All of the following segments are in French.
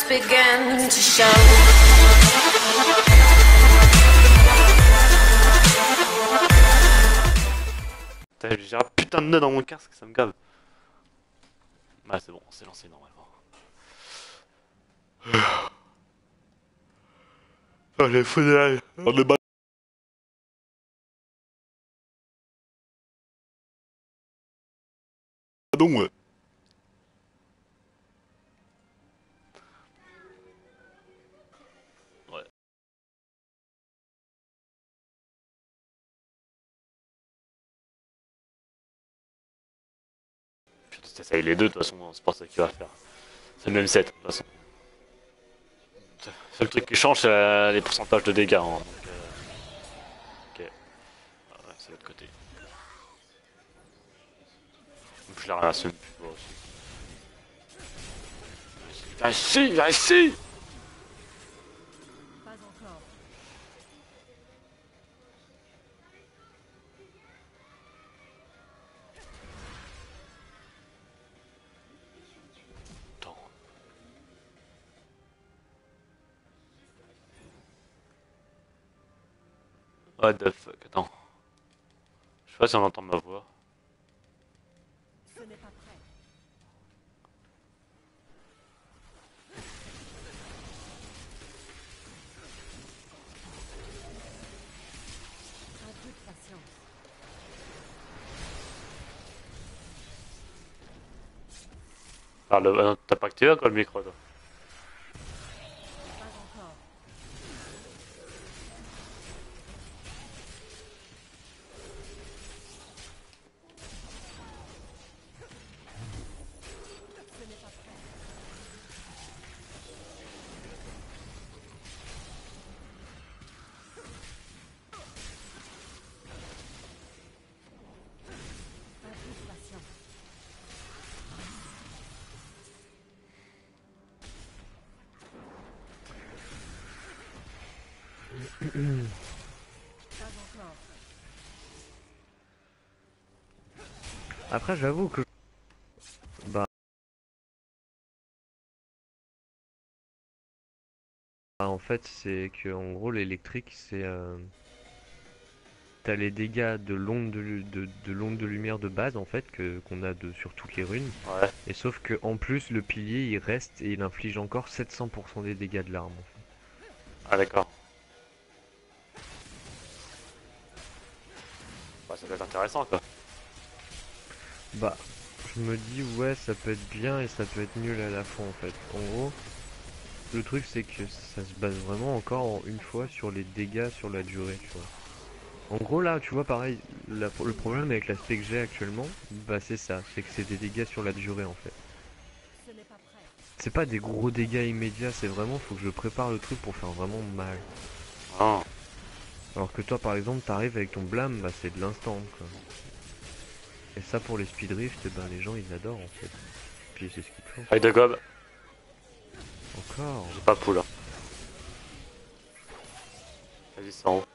begin to show. J'ai un putain de nœud dans mon casque, ça me gave. Ah c'est bon, c'est lancé normalement. Allez, faut de l'ail. On est badon, ouais. Ouais. Puis t'essayes les deux, de toute façon, c'est pas ça qu'il va faire. C'est le même set, de toute façon. Le seul truc qui change, c'est les pourcentages de dégâts. Hein, donc, ok. Ah ouais, c'est l'autre côté. Donc, je la rassume plus toi aussi. Viens ici, viens ici. Pas encore. Attends. What the fuck, attends. Je sais pas si on entend ma voix. Ce n'est pas prêt. Un peu de patience. Ah, t'as pas activé quoi le micro toi? Pas encore. Ce n'est pas prêt. Un peu de patience. Pas encore. Après, j'avoue que... Bah, en fait, c'est que en gros, l'électrique, c'est... T'as les dégâts de l'onde de l'onde de lumière de base, en fait, qu'on a sur toutes les runes. Ouais. Et sauf que en plus, le pilier, il reste et il inflige encore 700% des dégâts de l'arme, en fait. Ah d'accord. Bah ça peut être intéressant quoi. Bah, je me dis, ouais, ça peut être bien et ça peut être nul à la fois, en fait. En gros, le truc, c'est que ça se base vraiment encore une fois sur les dégâts sur la durée, tu vois. En gros là, tu vois pareil, le problème avec l'aspect que j'ai actuellement, bah c'est ça, c'est que c'est des dégâts sur la durée en fait. Ce n'est pas prêt. C'est pas des gros dégâts immédiats, c'est vraiment, faut que je prépare le truc pour faire vraiment mal. Ah. Alors que toi par exemple, t'arrives avec ton blâme, bah c'est de l'instant quoi. Et ça pour les speedrift, eh ben les gens ils adorent en fait. Puis c'est ce qu'il faut. Avec de gob, Encore. j'ai pas poule. Hein. Vas-y c'est en haut.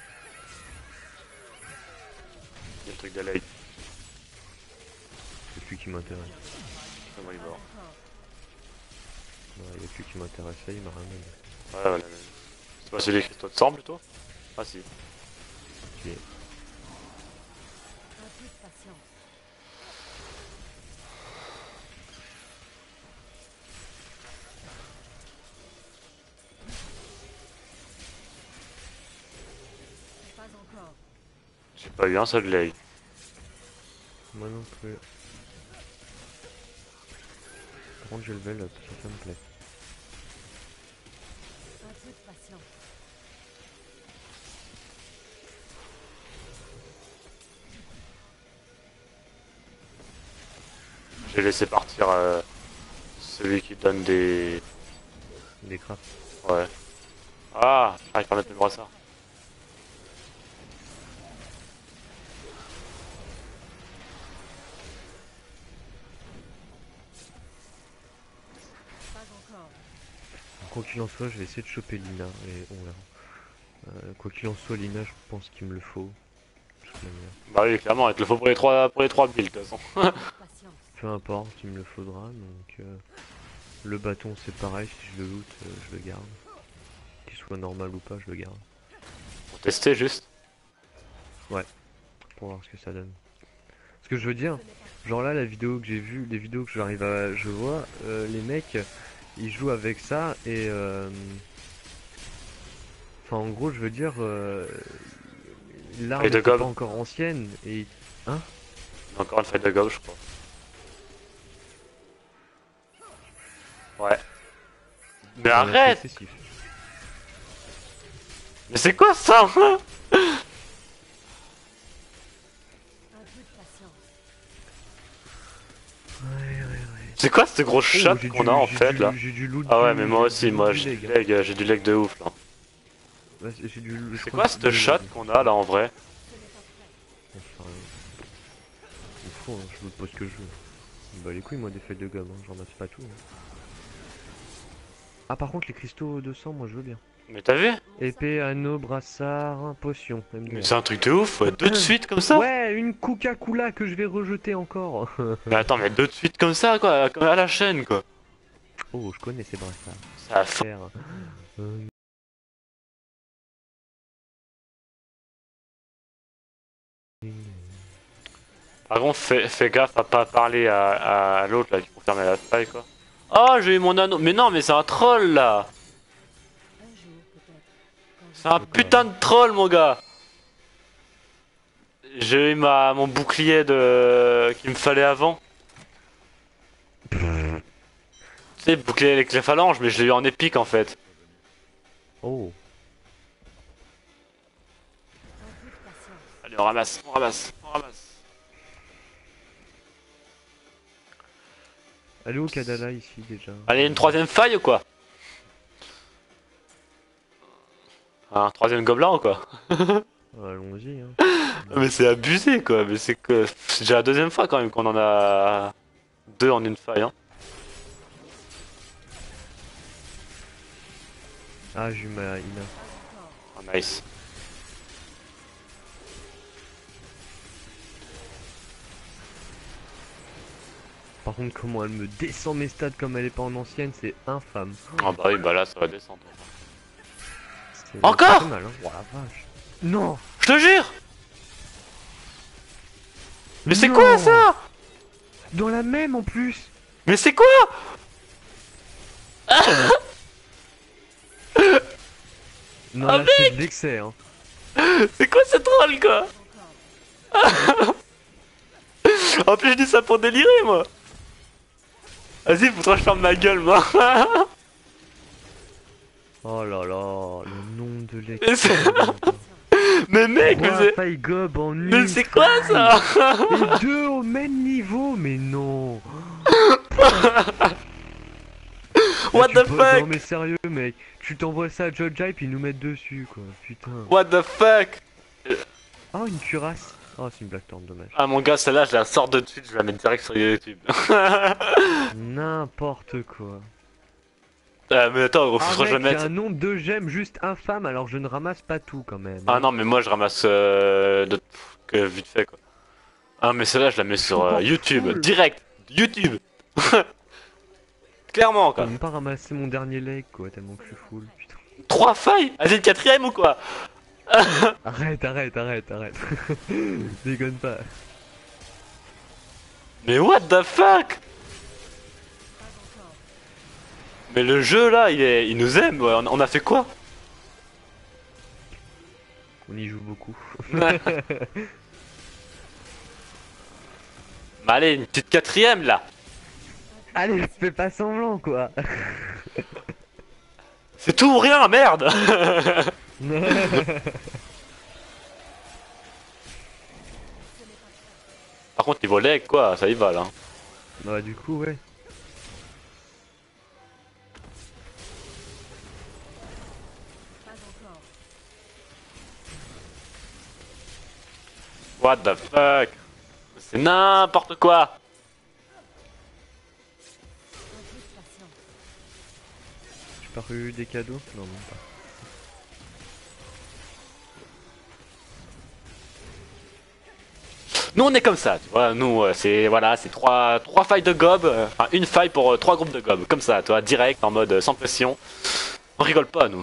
Il y a le truc de l'ail. C'est plus qui m'intéresse. C'est moi il est Pas mort. encore. Ouais, y a plus qui m'intéresse, ça il m'a rien donné. Ouais voilà. C'est pas celui qui toi de sang plutôt? Ah si. Ok. Un peu de patience. Pas encore. J'ai pas eu un seul l'ail. Moi non plus. Par contre j'ai le level up, ça me plaît. Un peu de patience. J'ai laissé partir celui qui donne des... Des crafts. Ouais. Ah, il permet de mettre le brassard. Pas encore. Quoi qu'il en soit, je vais essayer de choper Lina et on verra. Quoi qu'il en soit, Lina, je pense qu'il me le faut. De toute manière. Bah oui, clairement, il te le faut pour les trois builds de toute façon. Patience. Peu importe, il me le faudra, donc... Le bâton c'est pareil, si je le loot, je le garde. Qu'il soit normal ou pas, je le garde. Pour tester juste. Pour voir ce que ça donne. Ce que je veux dire, genre là la vidéo que j'ai vue, les vidéos que je vois, les mecs, ils jouent avec ça et enfin en gros je veux dire, l'arme Feuille de était pas gobe. encore ancienne et... Hein? Encore une feuille de gobe, je crois. Ouais. Mais Ça va être arrête! excessif. Mais c'est quoi ça? Un peu de patience. C'est quoi cette grosse Oh, chatte qu'on a en fait là? j'ai du loot Ah ouais, du- mais moi j'ai aussi, du loot moi du j'ai leg, du hein. leg, j'ai du leg de ouf là. Ouais, j'ai du je C'est crois quoi que cette deux chatte legs. qu'on a là en vrai? Enfin, il faut, hein, je me pose que je veux. Bah les couilles moi des feuilles de gomme, hein, j'en ramasse pas tout. Hein. Ah par contre les cristaux de sang, moi je veux bien. Mais t'as vu? Épée, anneau, brassard, potion, Mais MDR. c'est un truc de ouf, ouais, deux de suite comme ça? Ouais, une Coca-Cola que je vais rejeter encore. Mais attends, mais deux de suite comme ça quoi, comme à la chaîne quoi. Oh, je connais ces brassards. Ça a fa- Faire. Euh, Par contre, fais gaffe à pas parler à l'autre là qui pour fermer la faille quoi. Oh, j'ai eu mon anneau. Mais non, mais c'est un troll là. Un jour, peut-être. Quand je C'est un putain de troll mon gars. J'ai eu mon bouclier de qu'il me fallait avant. Tu sais, bouclier avec les phalanges, mais je l'ai eu en épique en fait. Oh, Un peu de patience. Allez, on ramasse, on ramasse, on ramasse. elle est où Kadala ici déjà? Allez, une troisième faille ou quoi? Un troisième gobelin ou quoi? Allons-y, hein. Mais c'est abusé quoi, mais c'est que c'est déjà la deuxième fois quand même qu'on en a deux en une faille. Hein. Ah, j'ai eu ma Ina. Pas encore. Oh, nice. Par contre, comment elle me descend mes stats comme elle est pas en ancienne, c'est infâme. Ah bah oui, bah là ça va descendre. C'est Encore ça fait mal, hein. Oh la vache. Non! Je te jure! Mais c'est Non. quoi ça? Dans la même en plus! Mais c'est quoi? Non, Ah, là c'est de l'excès, hein. C'est quoi ce troll quoi? Encore. En plus je dis ça pour délirer moi. Vas-y, faut que je ferme ma gueule moi. Oh là là, le nombre de Mais l'excès. Mais mec, mais c'est... Faille gob en Mais une c'est quoi ça? et deux au même niveau, mais non! What Tu the peux- fuck? Non mais sérieux mec, tu t'envoies ça à Judge Hype, ils nous mettent dessus quoi, putain. What the fuck? Oh une cuirasse. Oh c'est une Blackthorn, dommage. Ah mon gars, celle-là je la sors de suite, je la mets direct sur YouTube. N'importe quoi. Mais attends, Ah faut que je la mec, il y mette. a un nombre de gemmes juste infâme alors je ne ramasse pas tout quand même. Ah non, mais moi je ramasse que vite fait quoi. Ah mais celle-là je la mets sur M'en YouTube, fous. direct, YouTube. Clairement J'ai quoi. même pas ramassé mon dernier leg quoi, tellement que je suis full, putain. 3 failles? Vas-y, le quatrième ou quoi? Arrête. Déconne pas. Mais what the fuck? Pas encore. Mais le jeu là, il nous aime, ouais. On a fait quoi? On y joue beaucoup. Mais allez, une petite quatrième là. Allez, fais pas semblant quoi. C'est tout ou rien, merde. Par contre, niveau leg quoi, ça y va là. Bah du coup ouais. Pas encore. What the fuck? C'est n'importe quoi. Un peu de patience. J'ai pas eu des cadeaux? Non même pas. Nous on est comme ça, tu vois. Nous c'est voilà, c'est trois failles de gob, enfin une faille pour trois groupes de gob, comme ça, tu vois, direct en mode sans pression. On rigole pas nous.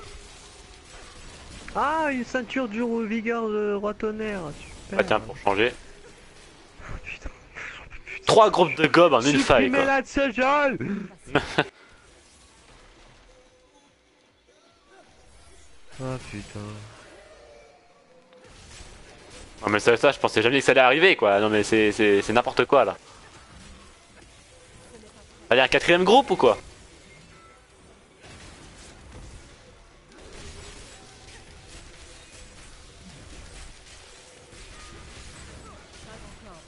Ah, une ceinture du vigueur de roi tonnerre, super. Ah tiens pour changer. Oh, putain. Trois groupes de gob en une faille quoi. Supprimez-la de ce jeu. Ah putain. Non mais ça je pensais jamais que ça allait arriver quoi. Non mais c'est n'importe quoi là. Allez un quatrième groupe ou quoi? Pas encore.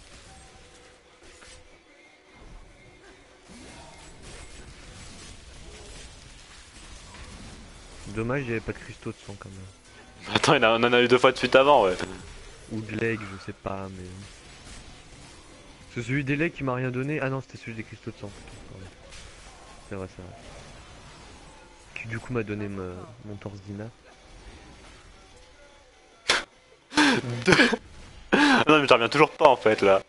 Dommage, il n'y avait pas de cristaux de sang quand même. Attends on en a eu deux fois de suite avant ouais. Ou de legs, je sais pas, mais. C'est celui des legs qui m'a rien donné. Ah non, c'était celui des cristaux de sang. Putain, pardon. C'est vrai, c'est vrai. Qui du coup m'a donné mon torse d'Ina. Non mais j'en reviens toujours pas en fait là.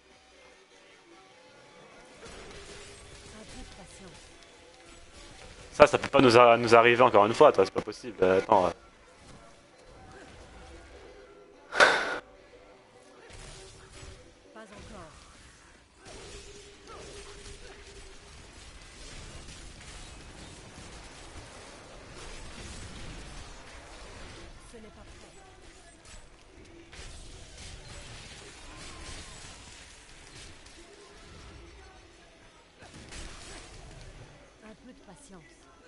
Un peu de patience. Ça peut pas nous arriver encore une fois, toi, c'est pas possible. Attends. Pas encore. Ce n'est pas prêt. Un peu de patience.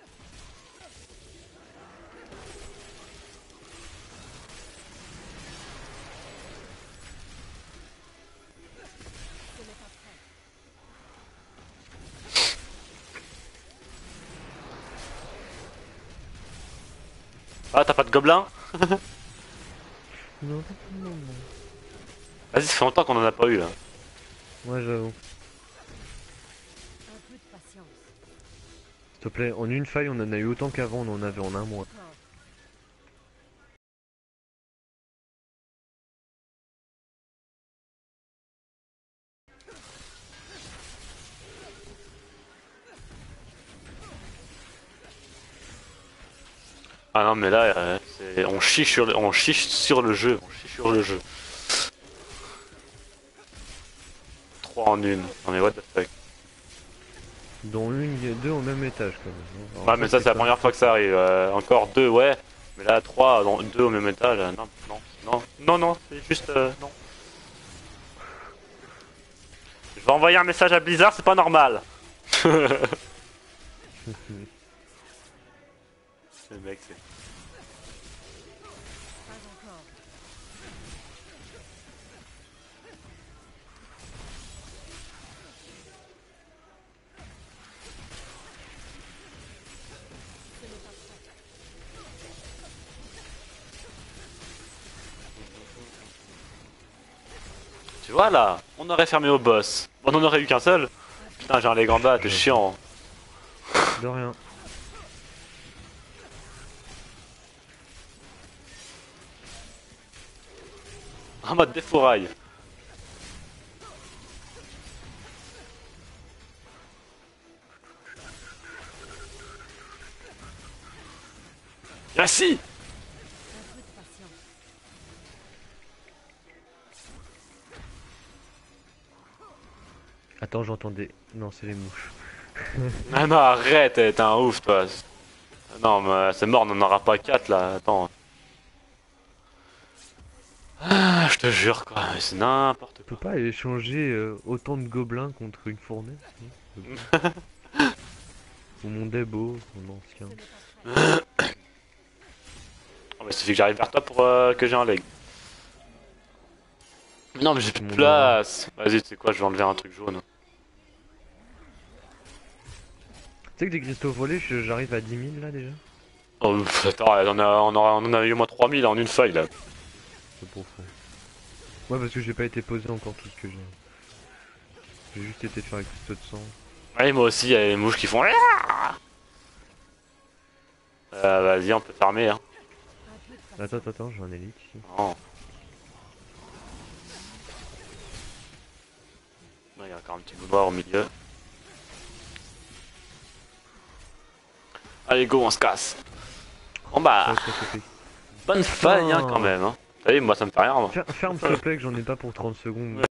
Ce n'est pas prêt. Ah, t'as pas de gobelin? Non, non, non. Vas-y, ça fait longtemps qu'on en a pas eu là. Ouais, j'avoue. Un peu de patience. S'il te plaît, en une faille, on en a eu autant qu'avant, on en avait en un mois. Encore. Ah non, mais là, on chiche on chiche sur le jeu. On chiche sur le jeu. 3 en une. Non mais what the fuck. Dont deux au même étage quand même. Alors Ouais, mais ça, c'est la pas- première fois que ça arrive. Encore deux, ouais. Mais là, 3, deux au même étage. Non, non, non, non, non, c'est juste. Non. Je vais envoyer un message à Blizzard, c'est pas normal. Le mec, c'est. Pas encore. Ce n'est pas prêt. Tu vois là, on aurait fermé au boss. On en aurait eu qu'un seul. Putain, j'ai un leg en bas, t'es chiant. De rien. En mode défouraille. Ah si. Un peu de patience. Attends, j'entendais. Non, c'est les mouches. Ah non, arrête, t'es un ouf toi. Non, mais c'est mort, on n'en aura pas 4 là, attends. Ah, je te jure quoi, c'est n'importe On peut quoi. pas échanger autant de gobelins contre une fournaise non. Ou mon Debo, mon ancien. Ce n'est pas prêt. Oh, mais il suffit que j'arrive vers toi pour que j'ai un leg. Non, mais j'ai plus de Mon place. Vas-y, tu sais quoi, je vais enlever un truc jaune. Tu sais que des cristaux volés, j'arrive à 10 000 là déjà. Oh, pff, attends, on en a eu au moins 3000 en une feuille là. C'est pour ça. Ouais, parce que j'ai pas été posé encore tout ce que j'ai. J'ai juste été faire les cristaux de sang. Ouais, moi aussi, il y a les mouches qui font. Vas-y, on peut farmer, hein. Un peu de patience. Attends, j'ai un élite ici. Non. Encore un petit bout noir au milieu. Allez go, on se casse. Bon bah, Ouais, ça fait- bonne faille hein, quand même. Hein. Vous savez, moi ça me fait rien. Moi. Ferme s'il te plaît que j'en ai pas pour 30 secondes.